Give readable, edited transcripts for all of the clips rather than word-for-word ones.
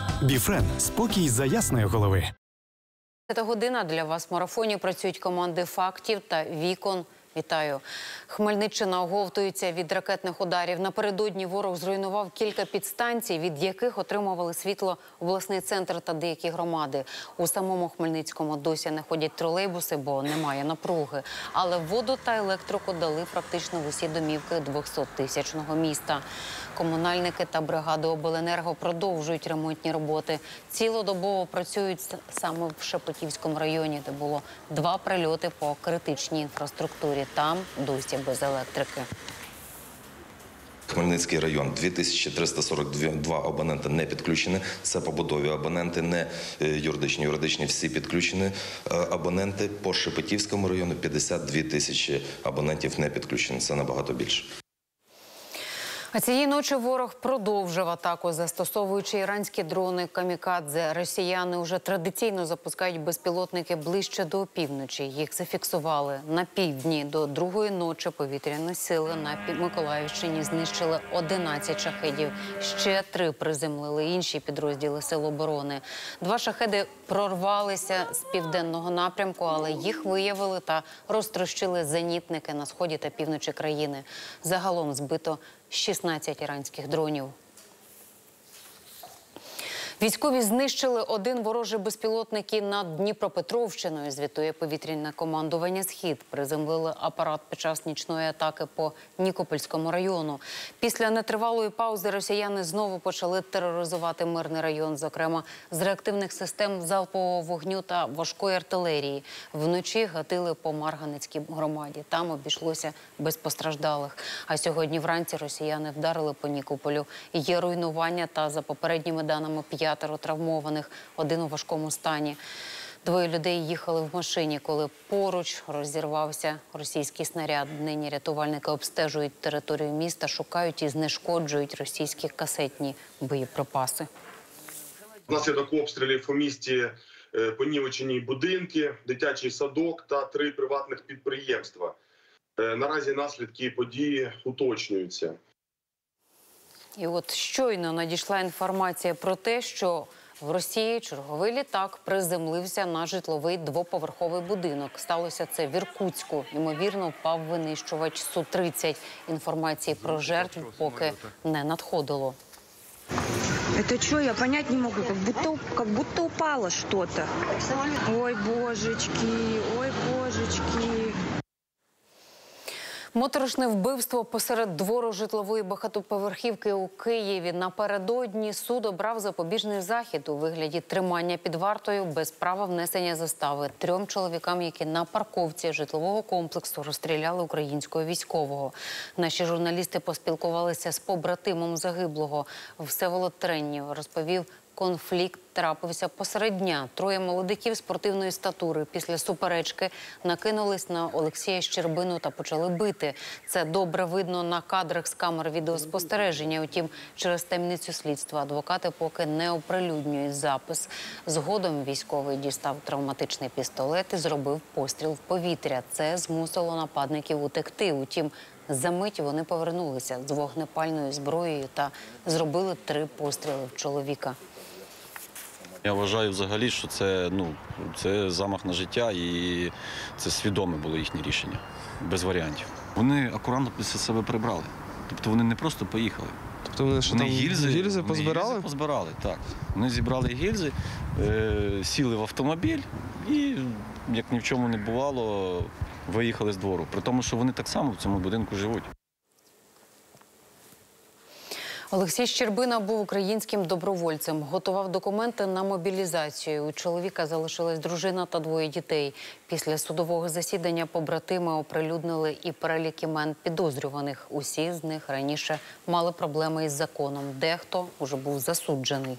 Біфрен – спокій за ясної голови. Ця година для вас в марафоні працюють команди «Фактів» та «Вікон». Вітаю. Хмельниччина оговтується від ракетних ударів. Напередодні ворог зруйнував кілька підстанцій, від яких отримували світло обласний центр та деякі громади. У самому Хмельницькому досі не ходять тролейбуси, бо немає напруги. Але воду та електрику дали практично в усі домівки 200-тисячного міста. Комунальники та бригади обленерго продовжують ремонтні роботи. Цілодобово працюють саме в Шепетівському районі, де було 2 прильоти по критичній інфраструктурі. Там досі без електрики. Хмельницький район, 2342 абоненти не підключені. Це побутові абоненти, не юридичні. Юридичні всі підключені абоненти. По Шепетівському району 52 тисячі абонентів не підключені. Це набагато більше. А цієї ночі ворог продовжив атаку, застосовуючи іранські дрони «Камікадзе». Росіяни вже традиційно запускають безпілотники ближче до опівночі. Їх зафіксували на півдні. До 2-ї ночі повітряні сили на Миколаївщині знищили 11 шахедів. Ще 3 приземлили інші підрозділи Сил оборони. 2 шахеди прорвалися з південного напрямку, але їх виявили та розтрощили зенітники на сході та півночі країни. Загалом збито 16 іранських дронів. Військові знищили 1 ворожий безпілотник над Дніпропетровщиною, звітує повітряне командування «Схід». Приземлили апарат під час нічної атаки по Нікопольському району. Після нетривалої паузи росіяни знову почали тероризувати мирний район, зокрема з реактивних систем залпового вогню та важкої артилерії. Вночі гатили по Марганецькій громаді. Там обійшлося без постраждалих. А сьогодні вранці росіяни вдарили по Нікополю. Є руйнування та, за попередніми даними, 5 травмованих, 1 у важкому стані. 2 людей їхали в машині, коли поруч розірвався російський снаряд. Нині рятувальники обстежують територію міста, шукають і знешкоджують російські касетні боєприпаси. Внаслідок обстрілів у місті понівечені будинки, дитячий садок та 3 приватних підприємства. Наразі наслідки події уточнюються. І от щойно надійшла інформація про те, що в Росії черговий літак приземлився на житловий 2-поверховий будинок. Сталося це в Іркутську. Ймовірно, впав винищувач Су-30. Інформації про жертв поки не надходило. Это что, я понять не могу, как будто упало что-то. Ой, божечки, ой, божечки. Моторошне вбивство посеред двору житлової багатоповерхівки у Києві. Напередодні суд обрав запобіжний захід у вигляді тримання під вартою без права внесення застави 3 чоловікам, які на парковці житлового комплексу розстріляли українського військового. Наші журналісти поспілкувалися з побратимом загиблого. Всеволод Треннів розповів, конфлікт трапився посеред дня. 3 молодиків спортивної статури після суперечки накинулись на Олексія Щербину та почали бити. Це добре видно на кадрах з камер відеоспостереження. Утім, через таємницю слідства адвокати поки не оприлюднюють запис. Згодом військовий дістав травматичний пістолет і зробив постріл в повітря. Це змусило нападників утекти. Утім, за мить вони повернулися з вогнепальною зброєю та зробили 3 постріли в чоловіка. Я вважаю взагалі, що це замах на життя і це свідоме було їхнє рішення, без варіантів. Вони акуратно після себе прибрали, тобто вони не просто поїхали. Тобто вони гільзи позбирали? Гільзи позбирали, так. Вони зібрали гільзи, сіли в автомобіль і, як ні в чому не бувало, виїхали з двору. При тому, що вони так само в цьому будинку живуть. Олексій Щербина був українським добровольцем. Готував документи на мобілізацію. У чоловіка залишилась дружина та 2 дітей. Після судового засідання побратими оприлюднили і перелік імен підозрюваних. Усі з них раніше мали проблеми із законом. Дехто уже був засуджений.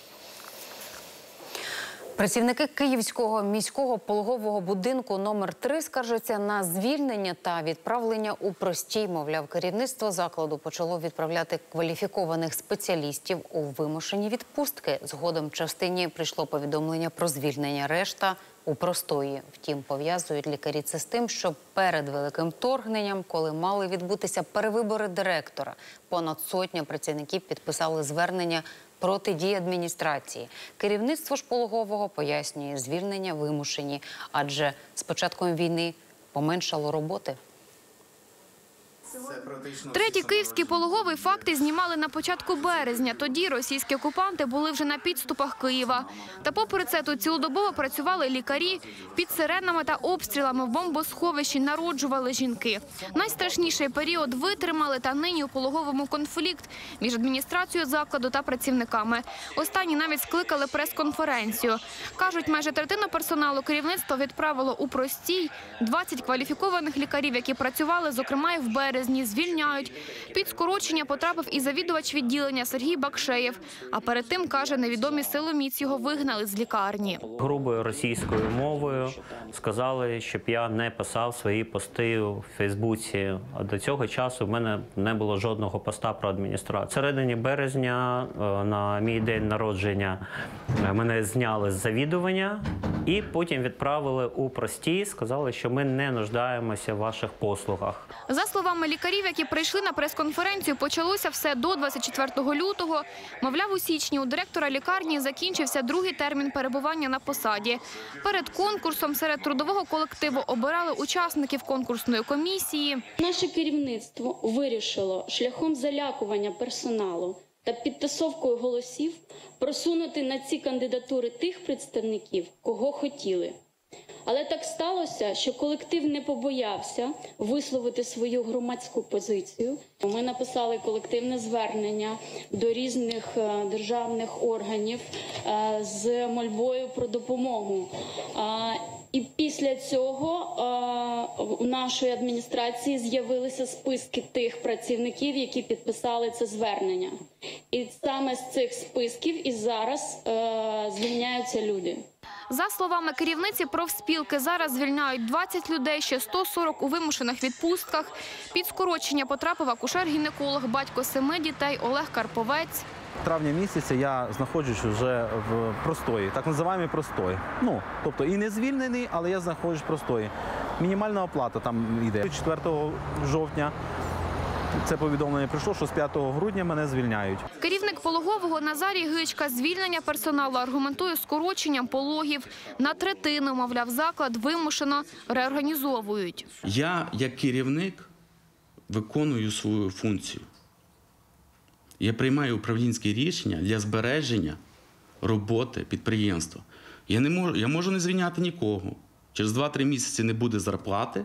Працівники Київського міського пологового будинку номер 3 скаржаться на звільнення та відправлення у простій. Мовляв, керівництво закладу почало відправляти кваліфікованих спеціалістів у вимушені відпустки. Згодом частині прийшло повідомлення про звільнення, решта у простої. Втім, пов'язують лікарі це з тим, що перед великим вторгненням, коли мали відбутися перевибори директора, понад 100 працівників підписали звернення протидії адміністрації. Керівництво ж Пологового пояснює, звільнення вимушені, адже з початком війни поменшало роботи. Третій київський пологовий факти знімали на початку березня. Тоді російські окупанти були вже на підступах Києва. Та попри це тут цілодобово працювали лікарі, під сиренами та обстрілами в бомбосховищі народжували жінки. Найстрашніший період витримали, та нині у пологовому конфлікт між адміністрацією закладу та працівниками. Останні навіть скликали прес-конференцію. Кажуть, майже третину персоналу керівництво відправило у простій. 20 кваліфікованих лікарів, які працювали, зокрема і в березні, звільняють. Під скорочення потрапив і завідувач відділення Сергій Бакшеєв. А перед тим, каже, невідомі силоміць його вигнали з лікарні. Грубою російською мовою сказали, щоб я не писав свої пости у Фейсбуці. А до цього часу в мене не було жодного поста про адміністрацію. В середині березня, на мій день народження, мене зняли з завідування і потім відправили у простій. Сказали, що ми не нуждаємося в ваших послугах. За словами лікарів, які прийшли на прес-конференцію, почалося все до 24 лютого. Мовляв, у січні у директора лікарні закінчився другий термін перебування на посаді. Перед конкурсом серед трудового колективу обирали учасників конкурсної комісії. Наше керівництво вирішило шляхом залякування персоналу та підтасовкою голосів просунути на ці кандидатури тих представників, кого хотіли. Але так сталося, що колектив не побоявся висловити свою громадську позицію. Ми написали колективне звернення до різних державних органів з мольбою про допомогу. І після цього у нашої адміністрації з'явилися списки тих працівників, які підписали це звернення. І саме з цих списків і зараз звільняються люди. За словами керівниці профспілки, зараз звільняють 20 людей, ще 140 у вимушених відпустках. Під скорочення потрапив акушер-гінеколог, батько 7 дітей Олег Карповець. Травня місяця я знаходжусь вже в простої, так називаємо простої. Тобто і не звільнений, але я знаходжусь в простої. Мінімальна оплата там йде. 4 жовтня це повідомлення прийшло, що з 5 грудня мене звільняють. Керівник пологового Назарій Гичка звільнення персоналу аргументує скороченням пологів. На третину, мовляв, заклад вимушено реорганізовують. Я, як керівник, виконую свою функцію. Я приймаю управлінські рішення для збереження роботи підприємства. Я можу не звільняти нікого. Через 2-3 місяці не буде зарплати,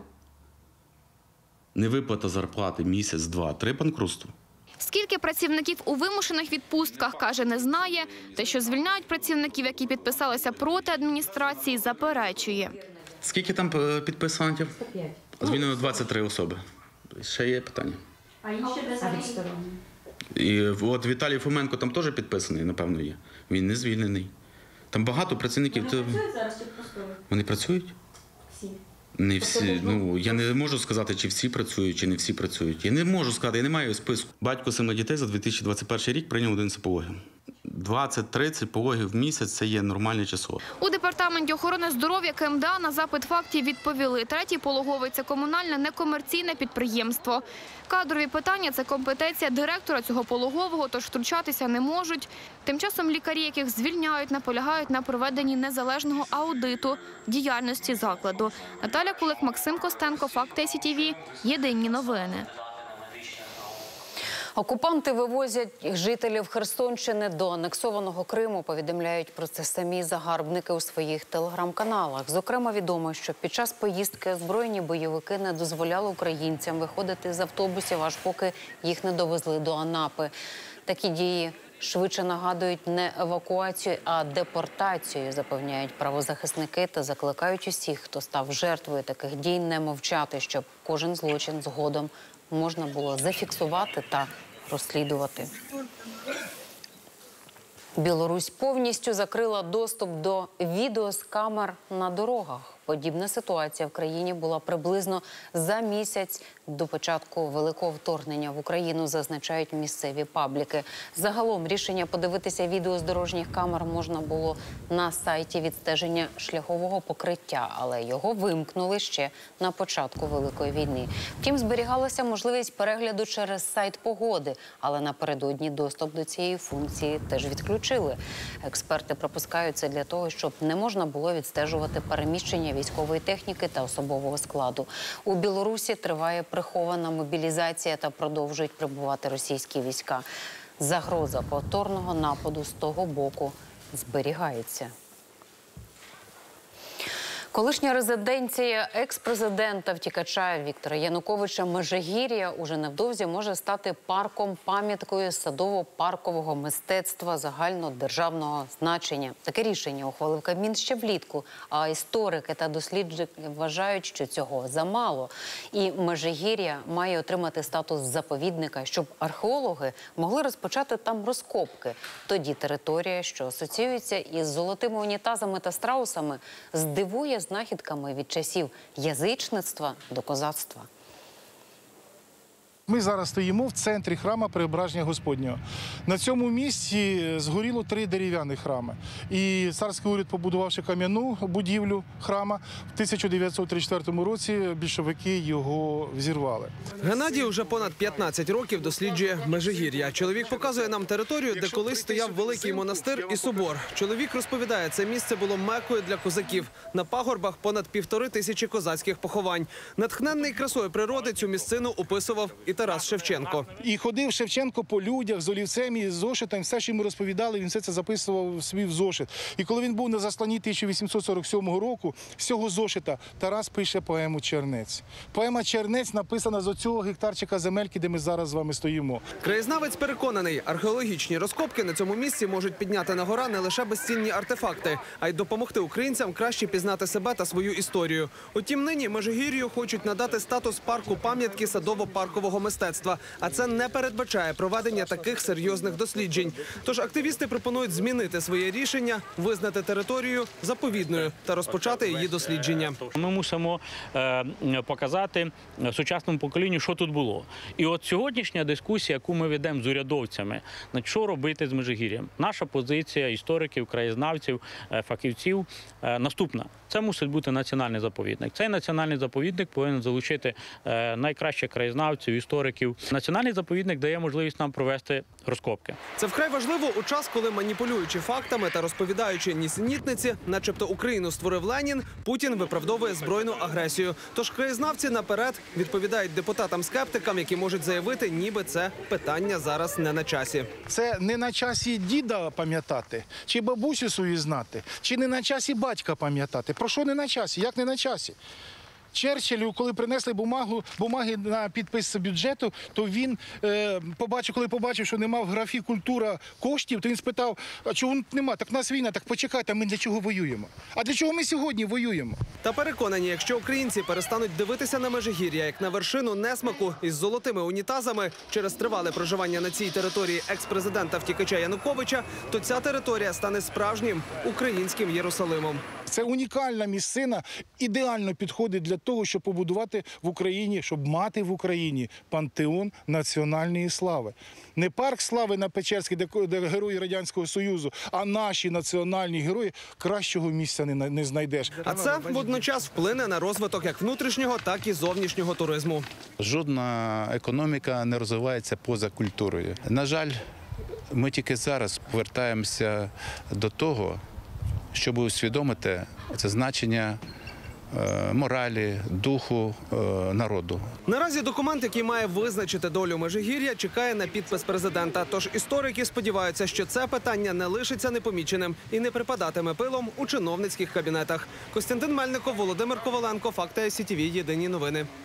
невиплата зарплати місяць, 2-3 банкрутство. Скільки працівників у вимушених відпустках, каже, не знає. Те, що звільняють працівників, які підписалися проти адміністрації, заперечує. Скільки там підписантів? 105. Звільнено 23 особи. Ще є питання. А інші де І от Віталій Фоменко там теж підписаний, напевно, є. Він не звільнений. Там багато працівників. Вони працюють зараз чи просто? Вони працюють? Всі. Не всі. Я не можу сказати, чи всі працюють, чи не всі працюють. Я не можу сказати, я не маю списку. Батько 7 дітей за 2021 рік прийняв 11 пологів. 20-30 пологів в місяць – це є нормальне число. У Департаменті охорони здоров'я КМДА на запит фактів відповіли. Третій пологовий – це комунальне некомерційне підприємство. Кадрові питання – це компетенція директора цього пологового, тож втручатися не можуть. Тим часом лікарі, яких звільняють, наполягають на проведенні незалежного аудиту діяльності закладу. Наталя Кулик, Максим Костенко, Факти СІТВ. Єдині новини. Окупанти вивозять жителів Херсонщини до анексованого Криму, повідомляють про це самі загарбники у своїх телеграм-каналах. Зокрема, відомо, що під час поїздки озброєні бойовики не дозволяли українцям виходити з автобусів, аж поки їх не довезли до Анапи. Такі дії швидше нагадують не евакуацію, а депортацію, запевняють правозахисники та закликають усіх, хто став жертвою таких дій, не мовчати, щоб кожен злочин згодом можна було зафіксувати та розслідувати. Білорусь повністю закрила доступ до відео з камер на дорогах. Подібна ситуація в країні була приблизно за місяць до початку великого вторгнення в Україну, зазначають місцеві пабліки. Загалом рішення подивитися відео з дорожніх камер можна було на сайті відстеження шляхового покриття, але його вимкнули ще на початку Великої війни. Втім, зберігалася можливість перегляду через сайт погоди, але напередодні доступ до цієї функції теж відключили. Експерти припускають це для того, щоб не можна було відстежувати переміщення військової техніки та особового складу. У Білорусі триває прихована мобілізація та продовжують прибувати російські війська. Загроза повторного нападу з того боку зберігається. Колишня резиденція екс-президента-втікача Віктора Януковича Межигір'я уже невдовзі може стати парком-пам'яткою садово-паркового мистецтва загальнодержавного значення. Таке рішення ухвалив Кабмін ще влітку, а історики та дослідники вважають, що цього замало. І Межигір'я має отримати статус заповідника, щоб археологи могли розпочати там розкопки. Тоді територія, що асоціюється із золотими унітазами та страусами, здивує знахідками від часів язичництва до козацтва. Ми зараз стоїмо в центрі храму Преображення Господнього. На цьому місці згоріло 3 дерев'яні храми. І царський уряд, побудувавши кам'яну будівлю храма, в 1934 році більшовики його взірвали. Геннадій уже понад 15 років досліджує Межигір'я. Чоловік показує нам територію, де колись стояв великий монастир і собор. Чоловік розповідає, це місце було мекою для козаків. На пагорбах понад 1500 козацьких поховань. Натхненний красою природи цю місцину описував і Тарас Шевченко. І ходив Шевченко по людях з олівцем і з зошитом, все, що йому розповідали, він все це записував свій в зошит. І коли він був на засланні 1847 року, з цього зошита Тарас пише поему «Чернець». Поема «Чернець» написана з оцього гектарчика земельки, де ми зараз з вами стоїмо. Краєзнавець переконаний, археологічні розкопки на цьому місці можуть підняти на гора не лише безцінні артефакти, а й допомогти українцям краще пізнати себе та свою історію. Утім, нині Межигір'ю хочуть надати статус парку-пам'ятки садово-паркового мистецтва, а це не передбачає проведення таких серйозних досліджень. Тож активісти пропонують змінити своє рішення, визнати територію заповідною та розпочати її дослідження. Ми мусимо показати сучасному поколінню, що тут було. І от сьогоднішня дискусія, яку ми ведемо з урядовцями, що робити з Межигір'ям. Наша позиція істориків, краєзнавців, фахівців наступна. Це мусить бути національний заповідник. Цей національний заповідник повинен залучити найкращих краєзнавців, істориків. Національний заповідник дає можливість нам провести розкопки. Це вкрай важливо у час, коли, маніпулюючи фактами та розповідаючи нісенітниці, начебто Україну створив Ленін, Путін виправдовує збройну агресію. Тож краєзнавці наперед відповідають депутатам-скептикам, які можуть заявити, ніби це питання зараз не на часі. Це не на часі діда пам'ятати, чи бабусю свою знати, чи не на часі батька пам'ятати. Про що не на часі? Як не на часі? Черчиллю, коли принесли бумаги на підпис бюджету, то він коли побачив, що нема в графі «Культура» коштів, то він спитав, а чого нема? Так в нас війна, так почекайте, ми для чого воюємо? А для чого ми сьогодні воюємо? Та переконані, якщо українці перестануть дивитися на Межигір'я як на вершину несмаку із золотими унітазами через тривале проживання на цій території екс-президента-втікача Януковича, то ця територія стане справжнім українським Єрусалимом. Це унікальна місцина, ідеально підходить для того, щоб побудувати в Україні, щоб мати в Україні пантеон національної слави. Не парк слави на Печерській, де герої Радянського Союзу, а наші національні герої, кращого місця не знайдеш. А це водночас вплине на розвиток як внутрішнього, так і зовнішнього туризму. Жодна економіка не розвивається поза культурою. На жаль, ми тільки зараз повертаємося до того, щоб усвідомити це значення моралі, духу народу. Наразі документ, який має визначити долю Межигір'я, чекає на підпис президента. Тож історики сподіваються, що це питання не лишиться непоміченим і не припадатиме пилом у чиновницьких кабінетах. Костянтин Мельников, Володимир Коваленко, Факти СІТВ, Єдині новини.